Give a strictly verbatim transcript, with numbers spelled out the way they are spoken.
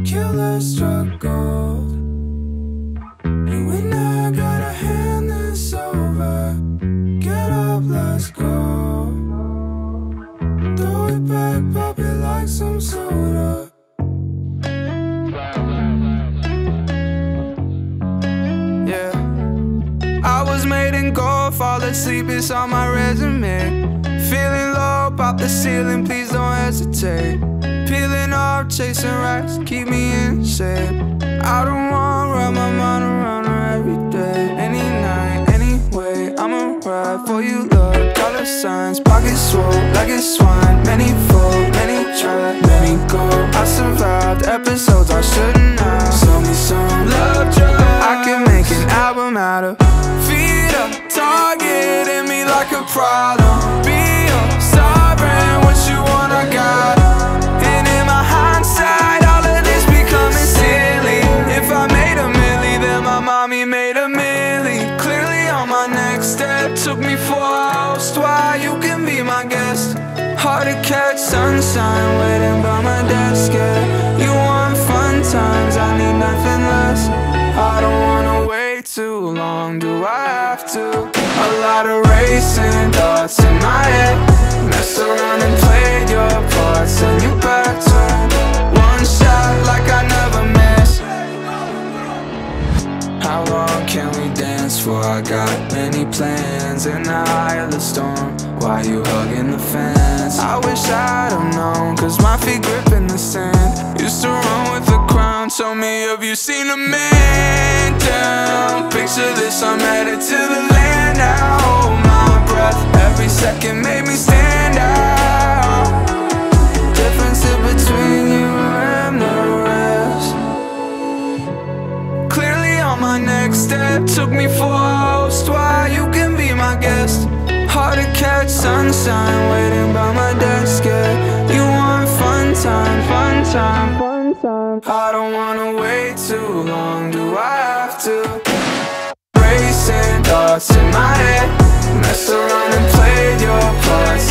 Killer struck gold. You and I gotta hand this over. Get up, let's go. Throw it back, pop it like some soda. Yeah, I was made in gold, fall asleep, it's on my resume. Feeling low, pop the ceiling, please don't hesitate. Peeling off, chasing racks, keep me in shape. I don't wanna wrap my mind around her every day. Any night, anyway, I'ma ride for you, love. Dollar signs, pockets swole like it's swine. Many fold, many try, many go. I survived episodes I shouldn't have. Show me some love drive. I can make an album out of feet up, targeting me like a problem. Be a sovereign, what you want, I got. And in my hindsight, all of this becoming silly. If I made a milli, then my mommy made a milli. Clearly on my next step, took me for a host. Why, you can be my guest. Hard to catch sunshine, waiting by my desk, yeah. You want fun times, I need nothing less. I don't wanna wait too long, do I have to? A lot of racing thoughts in my head. Mess around and played your parts, and you backturn. One shot like I never miss. How long can we dance for? I got many plans in the eye of the storm. Why you hugging the fence? I wish I'd have known, cause my feet gripping the sand. Used to run with the crown, tell me, have you seen a man down? Picture this, I'm headed to the land now. Hold my breath, every second made me stand out. Difference in between you and the rest. Clearly on my next step, took me for a host. Why, you can be my guest. Hard to catch sunshine, waiting by my desk, yeah. You want fun time, fun time, fun time. I don't wanna wait too long, do I have to? Racing thoughts in my head. Mess around and played your parts,